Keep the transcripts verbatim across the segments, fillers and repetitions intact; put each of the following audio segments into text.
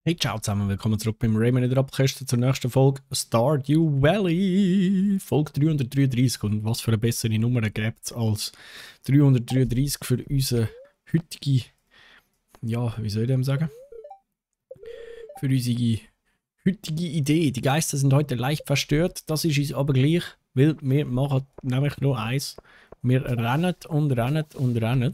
Hey, ciao zusammen, willkommen zurück beim Rayman in der Abküste zur nächsten Folge Stardew Valley, Folge dreihundertdreiunddreißig. Und was für eine bessere Nummer gibt es als dreihundertdreiunddreißig für unsere heutige, ja, wie soll ich dem sagen? Für unsere heutige Idee. Die Geister sind heute leicht verstört, das ist uns aber gleich, weil wir machen nämlich nur eins. Wir rennen und rennen und rennen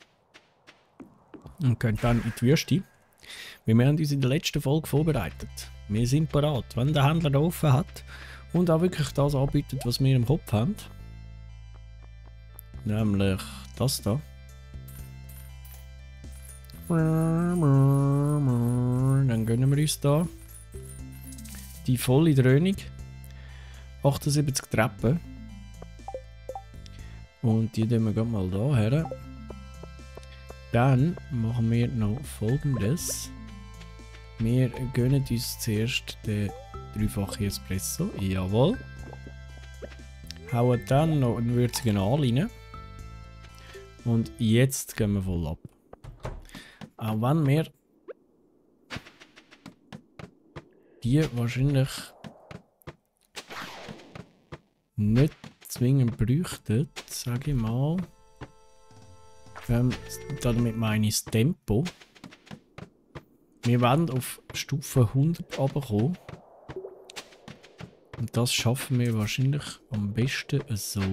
und gehen dann in die Wüste. Wir haben uns in der letzten Folge vorbereitet. Wir sind bereit, wenn der Händler offen hat und auch wirklich das anbietet, was wir im Kopf haben. Nämlich das da. Dann gönnen wir uns da die volle Dröhnung. achtundsiebzig Treppen. Und die tun wir gerade mal da her. Dann machen wir noch Folgendes. Wir gönnen uns zuerst den dreifachen Espresso. Jawohl. Hauen dann noch einen würzigen Aal rein. Und jetzt gehen wir voll ab. Auch wenn wir die wahrscheinlich nicht zwingend bräuchten, sage ich mal. Ähm, damit meine ich das Tempo. Wir werden auf Stufe hundert runterkommen. Und das schaffen wir wahrscheinlich am besten so,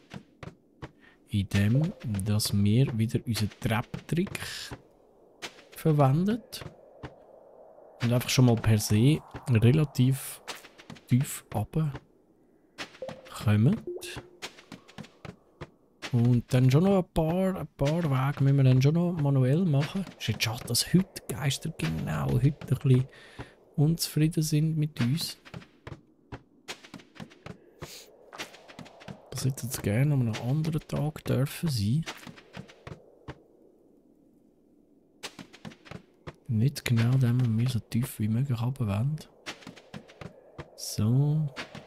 indem dass wir wieder unseren Trepptrick verwenden. Und einfach schon mal per se relativ tief runterkommen. Und dann schon noch ein paar, ein paar Wege müssen wir dann schon noch manuell machen. Es ist jetzt schade, dass heute die Geister genau heute ein bisschen unzufrieden sind mit uns. Das hätte jetzt gerne an einem anderen Tag dürfen sein. Nicht genau dem wir so tief wie möglich runter wollen. So.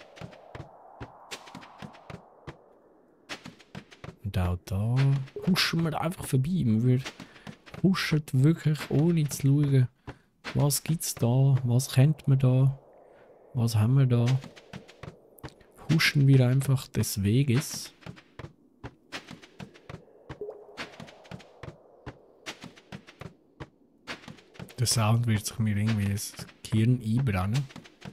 Und auch da huschen wir einfach vorbei. Wir huschen wirklich ohne zu schauen, was gibt es da, was kennt man da, was haben wir da. Huschen wir einfach des Weges. Der Sound wird sich mir irgendwie ins Gehirn einbrennen.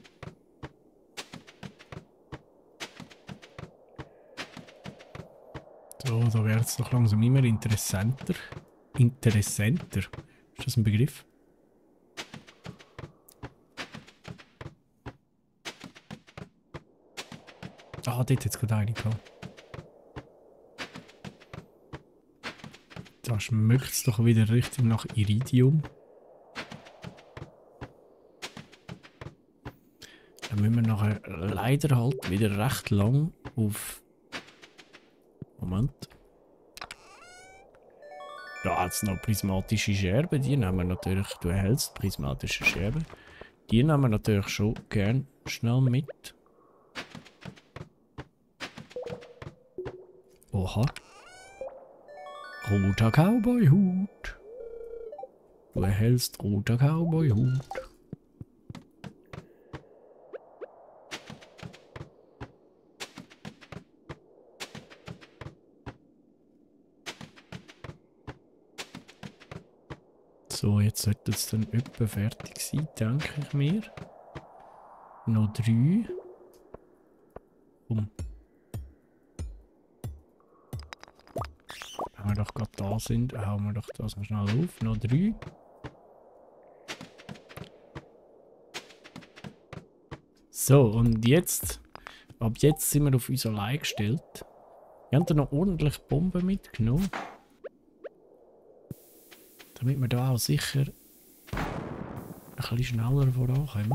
So, da wird es doch langsam immer interessanter. Interessanter? Ist das ein Begriff? Ah, dort hat es gerade eine gehabt. Da schmeckt es doch wieder richtig nach Iridium. Dann müssen wir nachher leider halt wieder recht lang auf... Moment. Da hat es noch prismatische Scherben. Die nehmen wir natürlich, du erhältst prismatische Scherben. Die nehmen wir natürlich schon gern schnell mit. Oha. Roter Cowboy-Hut. Du erhältst roter Cowboy-Hut. So, jetzt sollte es dann etwa fertig sein, denke ich mir. Noch drei. Komm. Wenn wir doch gerade da sind, hauen wir doch das mal schnell auf. Noch drei. So, und jetzt, ab jetzt sind wir auf uns allein gestellt. Wir haben da noch ordentlich Bomben mitgenommen. Damit wir da auch sicher ein bisschen schneller vorankommen.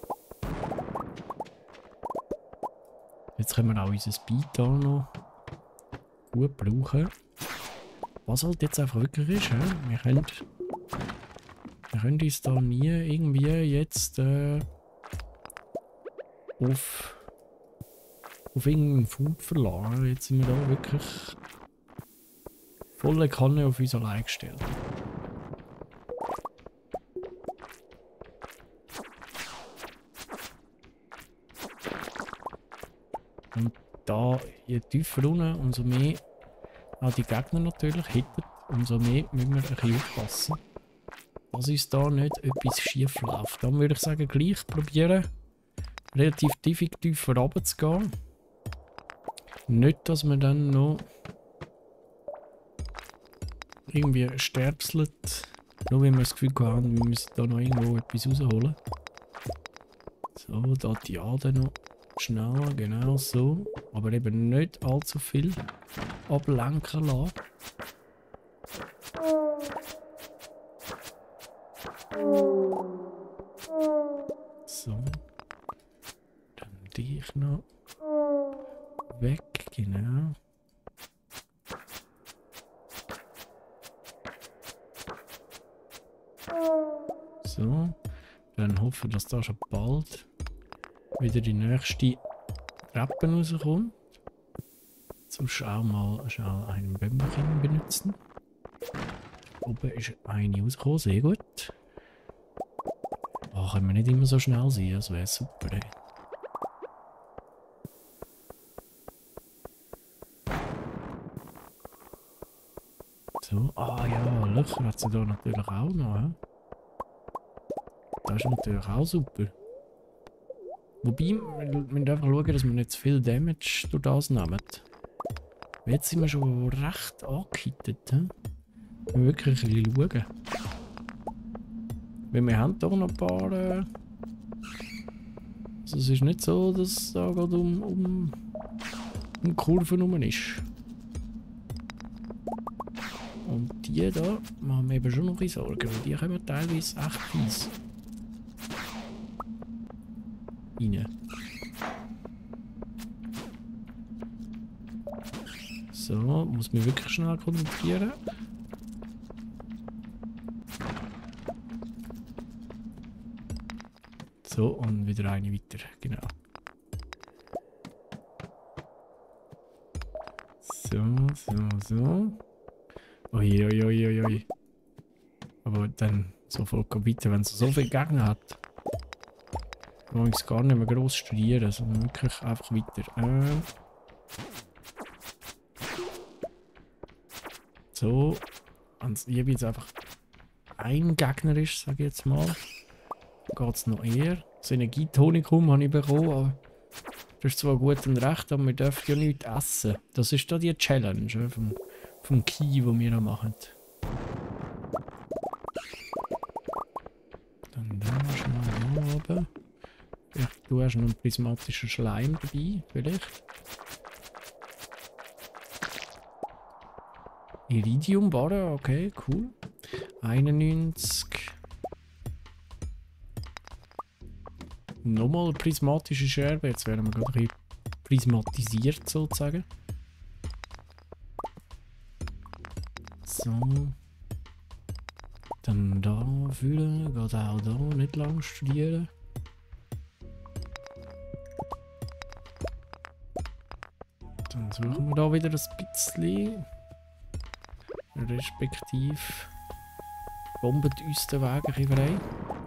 Jetzt können wir auch unser Speed da noch gut brauchen. Was halt jetzt einfach wirklich ist, he? wir können, wir können uns da nie irgendwie jetzt äh, auf, auf irgendeinen Food verlassen. Jetzt sind wir da wirklich volle Kanne auf uns allein gestellt. da, je tiefer unten, umso mehr auch die Gegner natürlich hittet, umso mehr müssen wir ein bisschen aufpassen, dass uns da nicht etwas schief läuft. Dann würde ich sagen, gleich probieren, relativ tief, tiefer runter zu gehen. Nicht, dass man dann noch irgendwie sterpselt, nur wenn wir das Gefühl haben, wir müssen da noch irgendwo etwas rausholen. So, da die Ader noch schneller, genau so. Aber eben nicht allzu viel ablenken lassen. So. Dann dich noch weg, genau. So. Dann hoffen wir, dass da schon bald wieder die nächste Treppe rauskommt. Zum Schau mal schnell einen Bämmerchen benutzen. Oben ist eine rausgekommen, sehr gut. Oh, können wir nicht immer so schnell sein, das wäre super. Ey. So, ah ja, Löcher hat sie da natürlich auch noch. He? Das ist natürlich auch super. Wobei, wir müssen einfach schauen, dass wir nicht zu viel Damage durch das nehmen. Jetzt sind wir schon recht angehittet. He? Wir müssen wirklich ein bisschen schauen. Weil wir haben doch noch ein paar... Äh also es ist nicht so, dass es da gerade um, um, um Kurven herum ist. Und die da machen wir eben schon noch ein bisschen Sorgen, weil die kommen teilweise echt fies rein. So, muss mich wirklich schnell konzentrieren. So, und wieder eine weiter, genau. So, so, so. Ui, ui, ui, ui, ui. Aber dann sofort weiter, wenn es so viele Gegner hat. Kann ich es gar nicht mehr gross studieren, sondern wirklich einfach weiter. Ähm. So. Wenn es jeweils einfach ein Gegner ist, sage ich jetzt mal, geht es noch eher. Das Energietonikum habe ich bekommen, aber das ist zwar gut und recht, aber wir dürfen ja nichts essen. Das ist da die Challenge vom, vom Key, den wir da machen. Dann da schnell hier oben. Vielleicht du hast noch einen prismatischen Schleim dabei, vielleicht. Iridiumbarre, okay, cool. einundneunzig. Nochmal prismatische Scherbe, jetzt werden wir gerade ein bisschen prismatisiert sozusagen. So. Dann da fühlen, geht auch da nicht lang studieren. Dann suchen wir da wieder ein bisschen. Respektive bombet uns den Weg ein bisschen frei.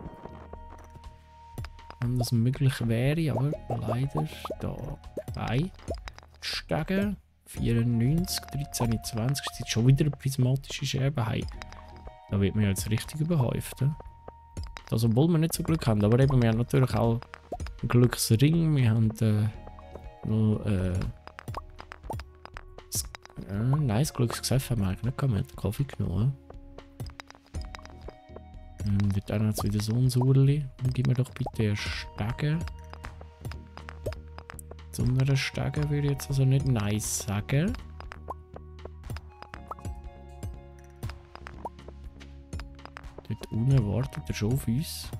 Wenn das möglich wäre, aber leider da zwei Stege. vierundneunzig, dreizehn, zwanzig, das ist schon wieder eine prismatische Scherbe. Hey, da wird man jetzt richtig überhäuft. He? Das, obwohl wir nicht so Glück haben, aber eben, wir haben natürlich auch einen Glücksring, wir haben äh, noch äh, das, äh, nein, das Glücksgesöff haben wir eigentlich nicht gehabt, wir haben den Kaffee genommen. Und dort haben wir jetzt wieder so ein Surli. Dann gib mir doch bitte eine Stege. Zu einer Stege würde ich jetzt also nicht nice sagen. Dort unten wartet er schon auf uns.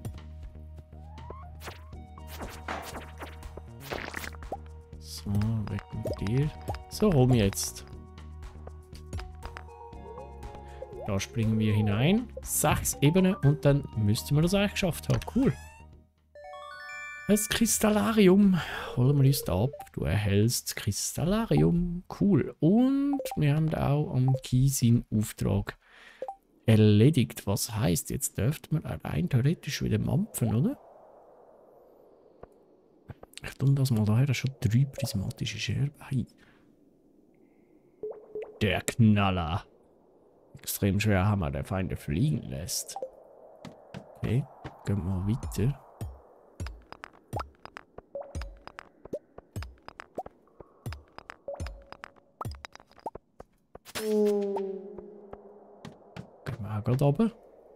So, weg mit dir. So, rum jetzt. Da springen wir hinein. Sechs Ebenen und dann müssten wir das eigentlich geschafft haben. Cool. Das Kristallarium holen wir uns da ab. Du erhältst das Kristallarium. Cool. Und wir haben auch am Key seinen Auftrag erledigt. Was heisst, jetzt dürfte man rein theoretisch wieder mampfen, oder? Ich tue das mal daher, schon drei prismatische Scherben. Hey. Der Knaller. Extrem schwer Hammer, der Feinde fliegen lässt. Okay, gehen wir mal weiter. Gehen wir auch gerade runter.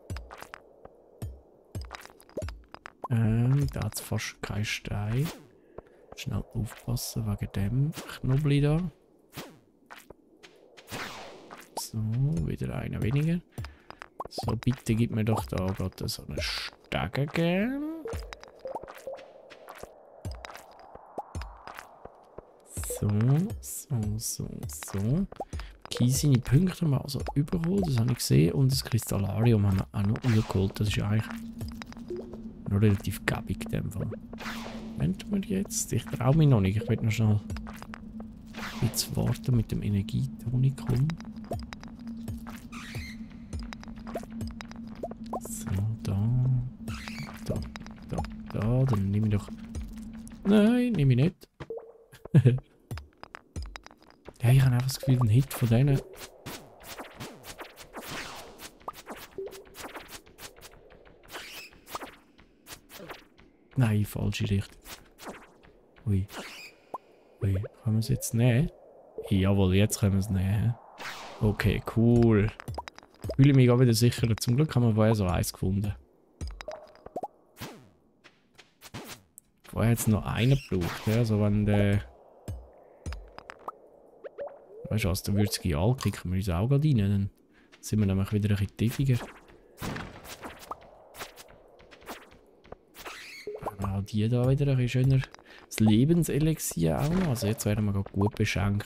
Ähm, da hat es fast keinen Stein. Schnell aufpassen wegen dem Knoblauch da. So, wieder einer weniger. So, bitte gib mir doch da gerade so eine Stege gern. So, so, so, so. Kies seine Punkte haben wir also überholt, das habe ich gesehen. Und das Kristallarium haben wir auch noch übergeholt. Das ist ja eigentlich noch relativ gäbig in dem Fall. Moment mal jetzt. Ich traue mich noch nicht. Ich werde noch schnell jetzt warten mit dem Energietonikum. So, da. Da, da, da. Dann nehme ich doch... Nein, nehme ich nicht. Ja, ich habe einfach das Gefühl, ein Hit von denen... Nein, falsche Richtung. Ui. Ui, können wir es jetzt nehmen? Jawohl, jetzt können wir es nehmen. Okay, cool. Ich fühle mich auch wieder sicherer. Zum Glück haben wir vorher so eins gefunden. Vorher jetzt noch einen gebraucht. Ja? Also wenn der... Weißt du was, der würzige Aal klicken wir uns auch gerade rein. Dann sind wir nämlich wieder ein bisschen tiefiger. Auch die da wieder ein bisschen schöner. Das Lebenselixier auch noch. Also jetzt werden wir gerade gut beschenkt.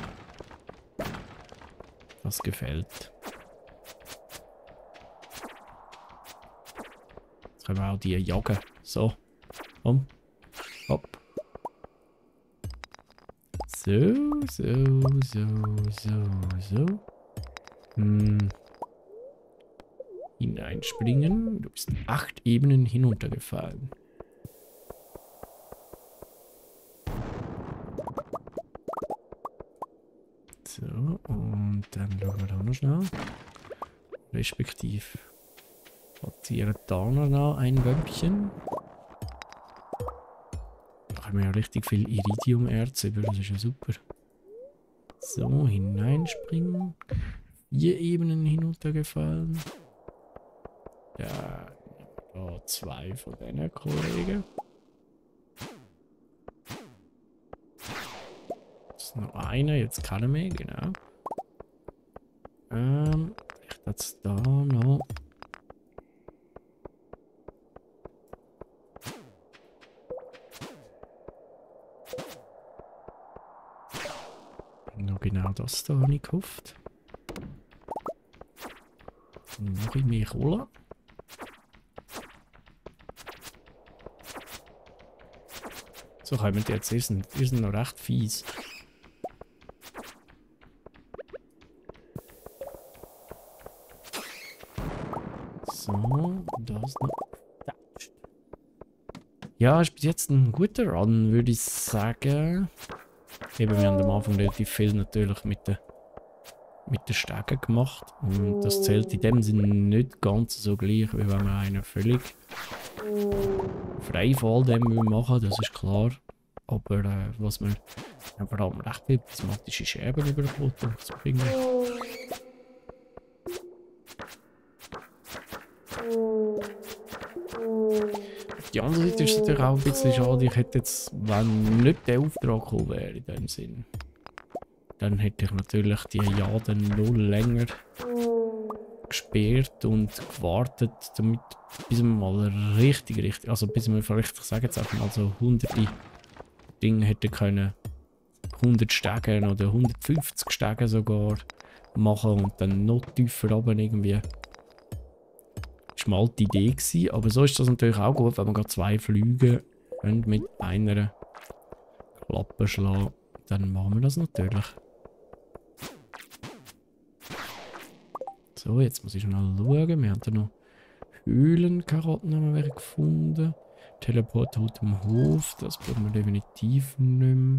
Das gefällt. Jetzt können wir auch die jagen. So. Komm. Hopp. So, so, so, so, so. Hm. Hineinspringen. Du bist acht Ebenen hinuntergefallen. So, und dann schauen wir da noch schnell. Respektiv platzieren da noch ein Wömpchen. Da haben wir ja richtig viel Iridiumerz über, das ist ja super. So, hineinspringen. Vier Ebenen hinuntergefallen. Ja, da zwei von deiner Kollegen. Noch eine, jetzt keine mehr, genau. Ähm, ich jetzt da noch. Noch genau das da habe ich gehofft. Noch ein mehr Cola. So kommen die jetzt, die sind, die sind noch recht fies. So, da ist noch... Ja, ist bis jetzt ein guter Run, würde ich sagen. Eben, wir haben am Anfang relativ viel natürlich mit den mit den Stegen gemacht. Und das zählt in dem Sinne nicht ganz so gleich, wie wenn man einen völlig frei von all dem machen, das ist klar. Aber äh, was man ja, vor allem recht viel prismatische Scherben überkommt, um zu bringen. Auf die andere Seite ist es natürlich auch ein bisschen schade. Ich hätte jetzt, wenn nicht der Auftrag gekommen wäre in dem Sinn, dann hätte ich natürlich die Jahre noch länger gesperrt und gewartet, damit bis wir mal richtig, richtig, also bis wir vielleicht, ich sage jetzt einfach mal so hunderte Dinge hätten können, hundert Stegen oder hundertfünfzig Stegen sogar machen und dann noch tiefer runter irgendwie. Das war mal die Idee gewesen, aber so ist das natürlich auch gut, wenn man gerade zwei Flüge mit einer Klappe schlagen, dann machen wir das natürlich. So, jetzt muss ich schnell schauen. Wir haben da noch Höhlenkarotten haben wir gefunden. Teleport aus dem Hof, das brauchen wir definitiv nicht mehr.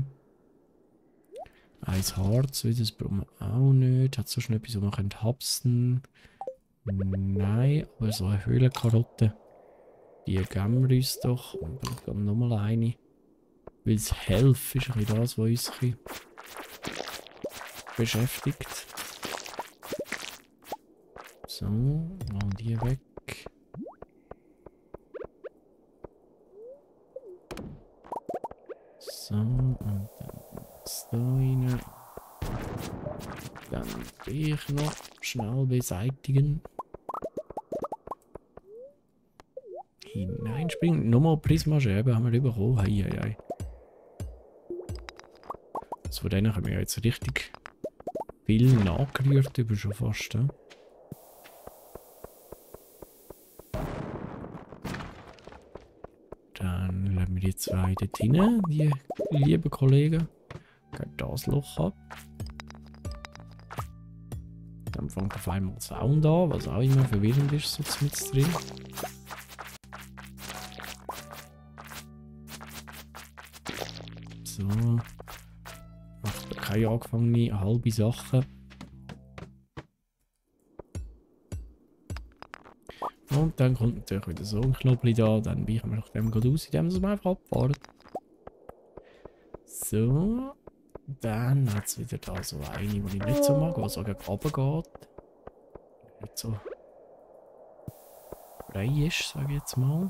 Eins Harz, das brauchen wir auch nicht. Hat so schnell etwas, wo man könnte hapsen. Nein, aber so eine Höhlenkarotte. Die geben wir uns doch. Und dann geben wir nochmal eine. Weil das Health ist ein bisschen das, was uns ein bisschen beschäftigt. So, machen die weg. So, und dann das da rein. Dann ich noch schnell beseitigen. Hineinspringen. Nochmal Prismascheiben haben wir bekommen. Hei, hei, hei. Also von denen haben wir jetzt richtig viel nachgerührt, über schon fast. Ja? Dann lassen wir die zwei dort hinein, die lieben Kollegen. Geht das Loch ab. Dann fängt auf einmal Sound an, was auch immer verwirrend ist, so mit drin. So. Macht keine angefangene halbe Sache. Und dann kommt natürlich wieder so ein Knopfchen da, dann weichen wir nach dem gerade aus, indem wir einfach abfahren. So. Dann hat es wieder da so eine, die ich nicht so mag, die so gegen runter geht. Nicht so frei ist, sage ich jetzt mal.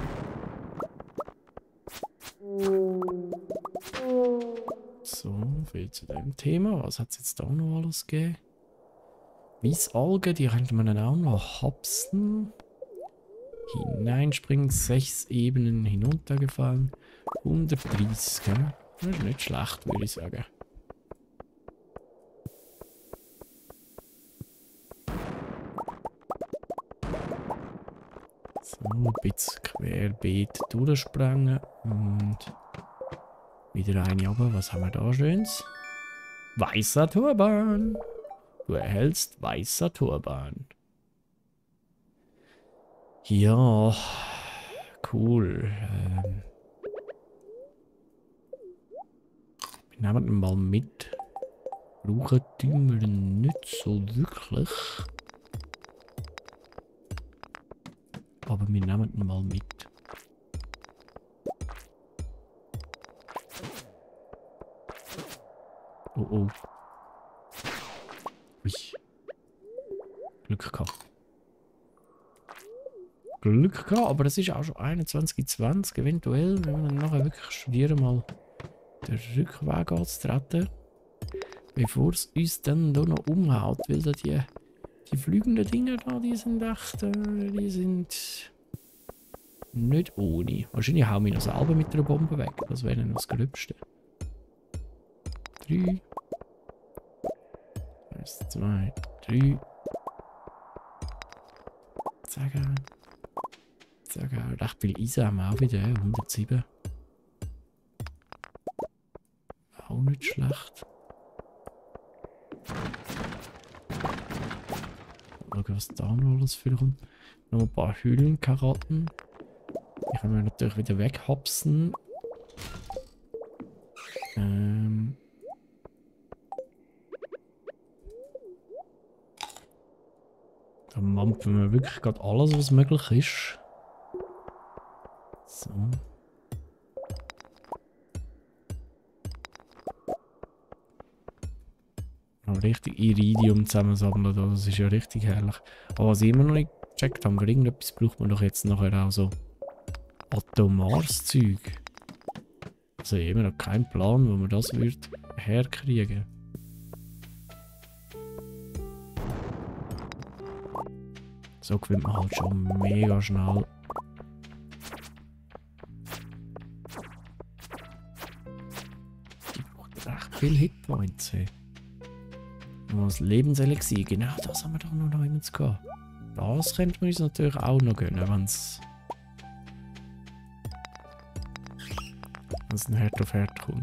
So, viel zu dem Thema. Was hat es jetzt da noch alles gegeben? Weißalgen, die könnte man dann auch noch hapsen. Hineinspringen, sechs Ebenen hinuntergefallen. hundertdreißig, gell? Das ist nicht schlecht, würde ich sagen. So, ein bisschen querbeet durchspringen und wieder eine runter. Was haben wir da Schönes? Weißer Turban. Du erhältst weißer Turban. Ja, cool. Ähm, wir nehmen ihn mal mit. Brauchen tun wir ihn nicht so wirklich. Aber wir nehmen ihn mal mit. Oh oh. Ui. Glück gehabt. Glück gehabt, aber das ist auch schon einundzwanzig zwanzig eventuell, wenn wir dann nachher wirklich studieren, mal den Rückweg anzutreten. Bevor es uns dann da noch umhaut, weil da die, die fliegenden Dinger da, die sind echt, äh, die sind nicht ohne. Wahrscheinlich hauen wir noch selber mit der Bombe weg, das wäre noch das Gröbste. Drei. Eins, zwei, drei. Zack. Zack. Recht viel Eisen haben wir auch wieder, hundertsieben. Auch nicht schlecht. Schauen, was da noch alles für kommt. Noch ein paar Hüllenkarotten. Die können wir natürlich wieder weghopsen. Ähm. Da mampfen wir wirklich gerade alles, was möglich ist. So. Noch richtig Iridium zusammensammeln, das ist ja richtig herrlich. Aber was ich immer noch nicht gecheckt habe, für irgendetwas braucht man doch jetzt nachher auch so atomares Zeug. Also ich habe immer noch keinen Plan, wo man das wird herkriegen. So gewinnt man halt schon mega schnell. Die braucht echt viel Hitpoints. Hey. Noch das Lebenselixier, genau das haben wir doch noch immer zu gehen. Das könnte man uns natürlich auch noch gönnen, wenn es ein Herd auf Herd kommt.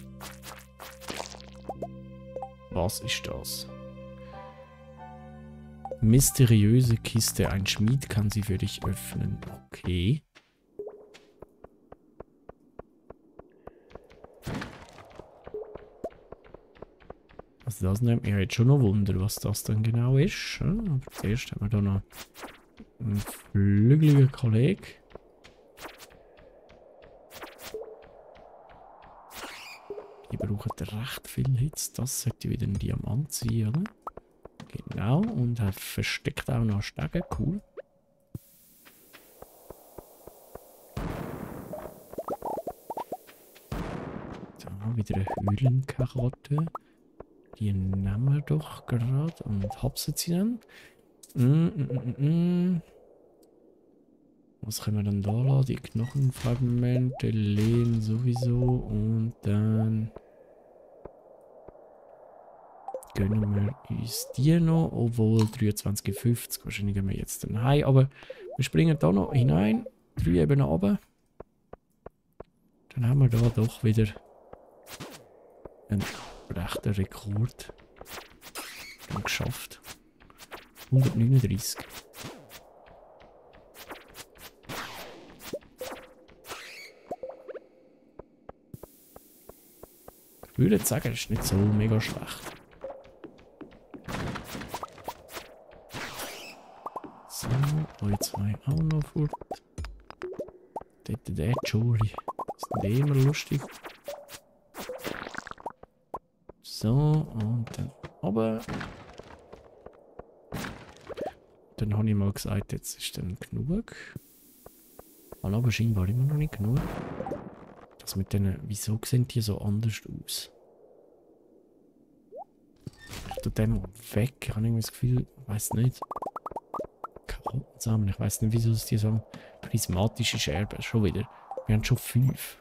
Was ist das? Mysteriöse Kiste. Ein Schmied kann sie für dich öffnen. Okay. Also das nimmt mich jetzt schon noch Wunder, was das dann genau ist. Aber zuerst haben wir da noch einen flügeligen Kollegen. Die brauchen recht viel Hitze. Das sollte wieder ein Diamant sein, oder? Genau, und er versteckt auch noch Stege. Cool. Da wieder eine Höhlenkarotte. Die nehmen wir doch gerade und hopsen sie dann. Mm, mm, mm, mm. Was können wir dann da lassen? Die Knochenfragmente, Lehn sowieso und dann gönnen wir uns die noch, obwohl dreiundzwanzig fünfzig, wahrscheinlich gehen wir jetzt dann heim, aber wir springen da noch hinein, drei eben runter. Dann haben wir da doch wieder einen rechten Rekord dann geschafft. hundertneununddreißig. Ich würde sagen, das ist nicht so mega schlecht. So, euch zwei auch noch fort. Dort der Jory. Ist nicht immer lustig. So, und dann oben. Dann habe ich mal gesagt, jetzt ist dann genug. Aber scheinbar immer noch nicht genug. Das mit denen, wieso sehen die so anders aus? Ich tue den mal weg. Ich habe irgendwie das Gefühl, ich weiß nicht. Karottensamen, ich weiß nicht, wieso es die so prismatische Scherben. Schon wieder. Wir haben schon fünf.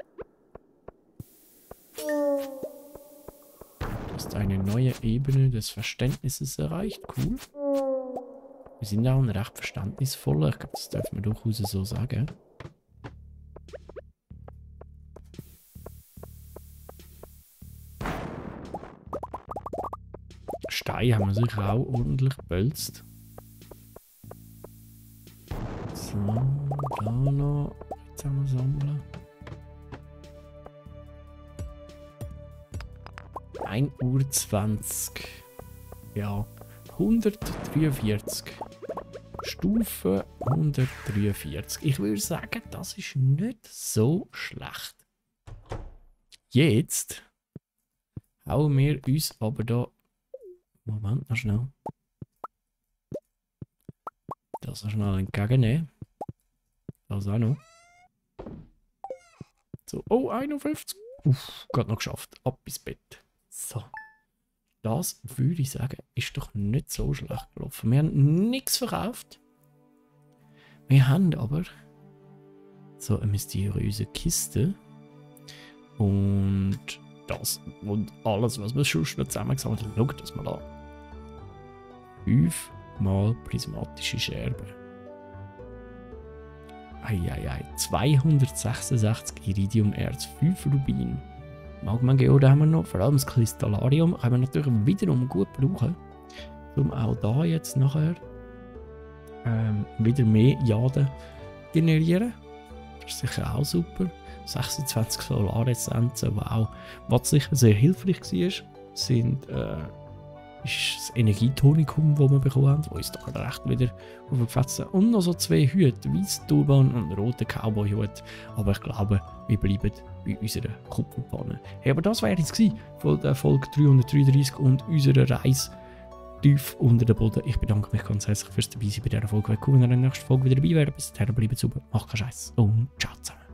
Du hast eine neue Ebene des Verständnisses erreicht. Cool. Wir sind auch ein recht verständnisvoller. Ich glaube, das dürfen wir durchaus so sagen. Stein haben wir sicher auch ordentlich gebölzt. So, da noch. Jetzt haben wir sammeln. ein Uhr zwanzig. Ja, hundertdreiundvierzig. Stufe hundertdreiundvierzig. Ich würde sagen, das ist nicht so schlecht. Jetzt hauen wir uns aber da. Moment, noch schnell. Das noch schnell entgegennehmen. Das auch noch. So, oh, einundfünfzig. Uff, gerade noch geschafft. Ab ins Bett. So. Das würde ich sagen, ist doch nicht so schlecht gelaufen. Wir haben nichts verkauft. Wir haben aber so eine mysteriöse Kiste. Und das und alles, was wir schon noch zusammengesammelt haben. Schaut das mal an. Fünfmal prismatische Scherben. Eieiei. zweihundertsechsundsechzig Iridiumerz, fünf Rubin. Magma-Geode haben wir noch, vor allem das Kristallarium können wir natürlich wiederum gut brauchen, um auch da jetzt nachher ähm, wieder mehr Jade generieren. Das ist sicher auch super. sechsundzwanzig Solaressenzen, wow. Was sicher sehr hilfreich war, sind, äh, ist das Energietonikum, das wir bekommen haben, das uns doch recht wieder aufgefetzt hat. Und noch so zwei Hüte, weiss Turban und roter Cowboy-Hut. Aber ich glaube, wir bleiben bei unserer Kupferpanne. Hey, aber das wäre jetzt gewesen von der Folge dreihundertdreiunddreißig und unserer Reise tief unter dem Boden. Ich bedanke mich ganz herzlich fürs Dabeisein bei dieser Folge. Wenn ihr in der nächsten Folge wieder dabei wäre, bis dahin bleibt super, macht keinen Scheiß und ciao zusammen.